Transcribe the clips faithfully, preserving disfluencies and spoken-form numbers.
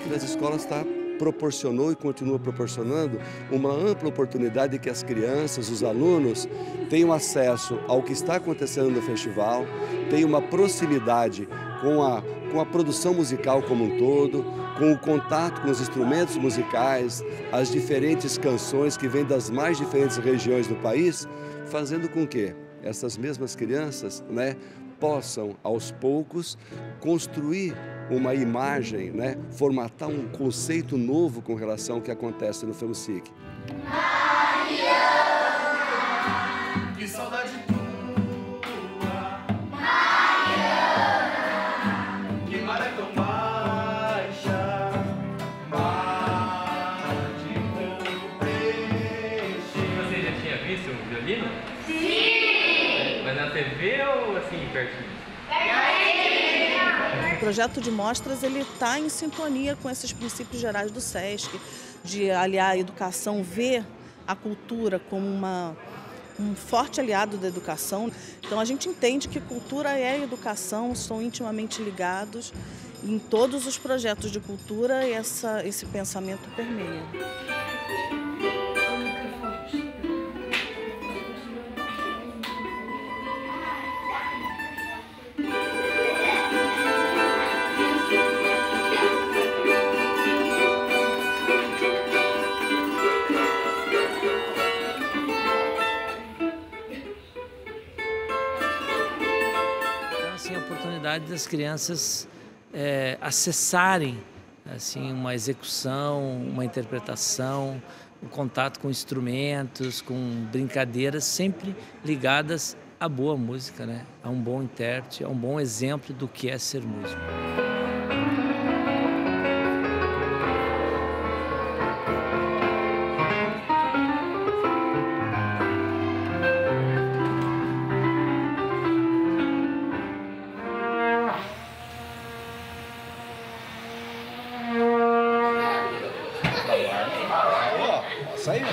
das Escolas está proporcionou e continua proporcionando uma ampla oportunidade de que as crianças, os alunos, tenham acesso ao que está acontecendo no festival, tenham uma proximidade com a, com a produção musical como um todo, com o contato com os instrumentos musicais, as diferentes canções que vêm das mais diferentes regiões do país, fazendo com que essas mesmas crianças, né, possam, aos poucos, construir uma imagem, né, formatar um conceito novo com relação ao que acontece no FAMUSIC. Mariana, que saudade tua, Mariana, que maré tão baixa, mar de tanto peixe. Você já tinha visto um violino? Sim! Mas na T V ou assim, pertinho? O projeto de mostras ele está em sintonia com esses princípios gerais do SESC, de aliar a educação, ver a cultura como uma, um forte aliado da educação. Então a gente entende que cultura e a educação estão intimamente ligados e em todos os projetos de cultura essa, esse pensamento permeia. Assim, a oportunidade das crianças é, acessarem assim, uma execução, uma interpretação, o um contato com instrumentos, com brincadeiras sempre ligadas à boa música, né? A um bom intérprete, a um bom exemplo do que é ser músico. Isso aí, né?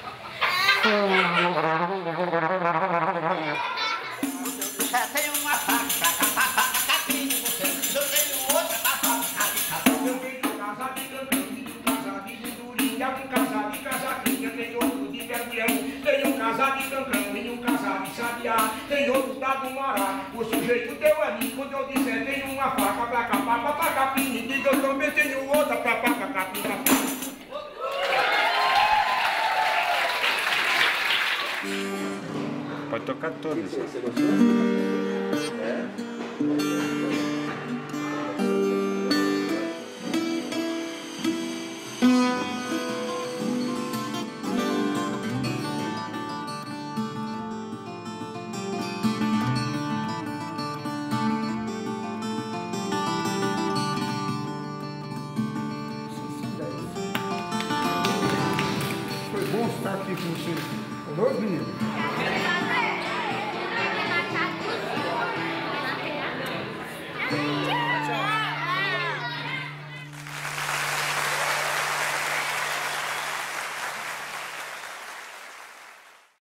Já tenho uma faca pra catar, pra capim de você. Eu tenho outra pra faca, eu tenho um casaco de campinho, um casaco de cinturinha, um casaco de casaquinha, tem outro de mergulhão, tem um casaco de cancão e um casaco de sabiá, tem outro da do Mará. O sujeito deu a mim quando eu disser tenho uma faca pra capar, pra capim, e eu também tenho outra pra faca, capim, pra faca. Pode tocar todas. Você gostou? É? Foi bom estar aqui com vocês. Dois meninos.